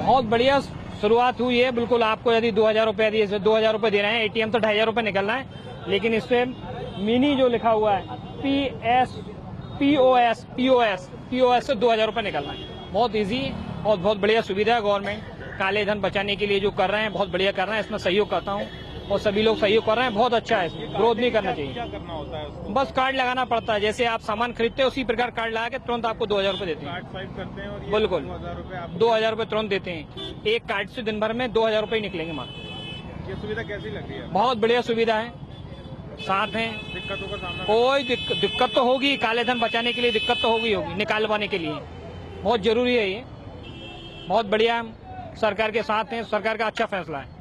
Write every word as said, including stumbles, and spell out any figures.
बहुत बढ़िया शुरुआत हुई है। बिल्कुल आपको यदि दो हजार रुपये यदि दो हजार रुपये दे रहे हैं, एटीएम तो ढाई हजार रुपये निकलना है, लेकिन इस पे मिनी जो लिखा हुआ है P S P O S P O S P O S से दो हजार रुपये निकलना है। बहुत ईजी और बहुत बढ़िया सुविधा है। गवर्नमेंट काले धन बचाने के लिए जो कर रहे हैं बहुत बढ़िया कर रहे हैं, इसमें सहयोग करता हूँ और सभी लोग सहयोग कर रहे हैं। बहुत अच्छा है, इसमें विरोध नहीं करना चाहिए। क्या करना होता है उसको? बस कार्ड लगाना पड़ता है, जैसे आप सामान खरीदते हैं उसी प्रकार कार्ड लगा के तुरंत आपको दो हजार रुपये देते हैं। कार्ड स्वाइप करते हैं और ये बिल्कुल दो हजार रुपये आप दो हजार रुपये तुरंत देते हैं। एक कार्ड से दिन भर में दो हजार रुपये निकलेंगे मात्र। ये सुविधा कैसी लग रही है? बहुत बढ़िया सुविधा है। साथ में दिक्कतों का सामना कोई दिक, दिक्कत तो होगी, काले धन बचाने के लिए दिक्कत तो होगी होगी निकालवाने के लिए बहुत जरूरी है। ये बहुत बढ़िया सरकार के साथ है, सरकार का अच्छा फैसला है।